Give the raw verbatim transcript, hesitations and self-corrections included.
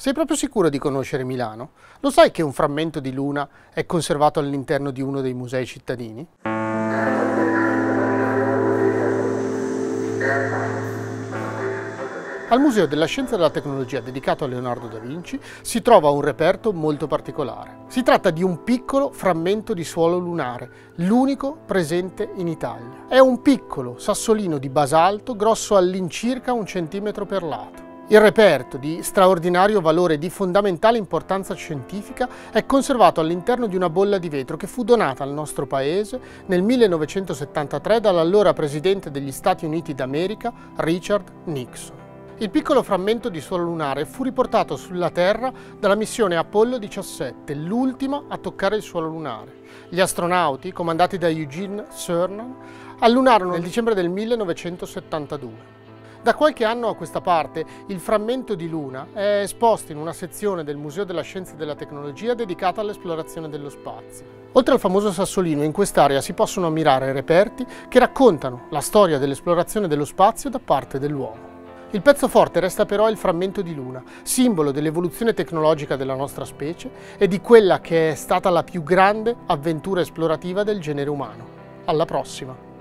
Sei proprio sicuro di conoscere Milano? Lo sai che un frammento di luna è conservato all'interno di uno dei musei cittadini? Al Museo della Scienza e della Tecnologia dedicato a Leonardo da Vinci si trova un reperto molto particolare. Si tratta di un piccolo frammento di suolo lunare, l'unico presente in Italia. È un piccolo sassolino di basalto grosso all'incirca un centimetro per lato. Il reperto, di straordinario valore e di fondamentale importanza scientifica, è conservato all'interno di una bolla di vetro che fu donata al nostro paese nel millenovecentosettantatré dall'allora presidente degli Stati Uniti d'America, Richard Nixon. Il piccolo frammento di suolo lunare fu riportato sulla Terra dalla missione Apollo diciassette, l'ultima a toccare il suolo lunare. Gli astronauti, comandati da Eugene Cernan, allunarono nel dicembre del millenovecentosettantadue. Da qualche anno a questa parte il frammento di luna è esposto in una sezione del Museo della Scienza e della Tecnologia dedicata all'esplorazione dello spazio. Oltre al famoso sassolino, in quest'area si possono ammirare reperti che raccontano la storia dell'esplorazione dello spazio da parte dell'uomo. Il pezzo forte resta però il frammento di luna, simbolo dell'evoluzione tecnologica della nostra specie e di quella che è stata la più grande avventura esplorativa del genere umano. Alla prossima!